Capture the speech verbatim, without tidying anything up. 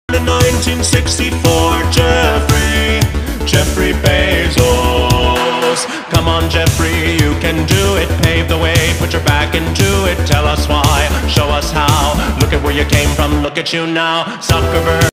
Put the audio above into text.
In nineteen sixty-four, Jeffrey, Jeffrey Bezos. Come on, Jeffrey, you can do it. Pave the way, put your back into it. Tell us why, show us how. Look at where you came from, look at you now. Zuckerberg.